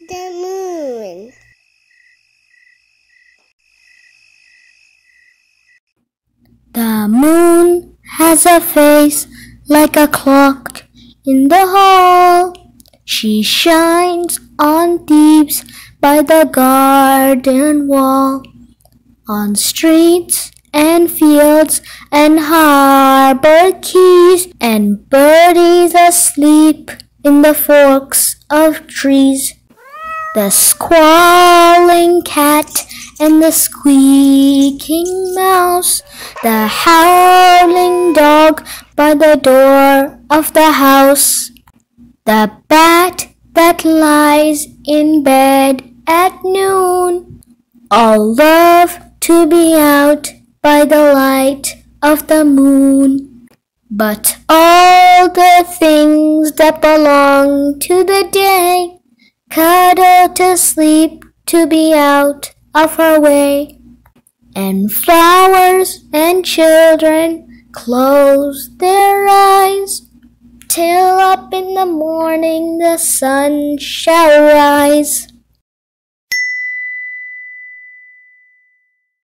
the moon. The moon has a face like a clock in the hall. She shines on thieves by the garden wall, on streets and fields and harbour quays, and birdies asleep in the forks of trees. The squalling cat and the squeaking mouse, the howling dog by the door of the house, the bat that lies in bed at noon, all love to be out by the light of the moon. But all the things that belong to the day cuddle to sleep to be out of her way, and flowers and children close their eyes till up in the morning the sun shall rise.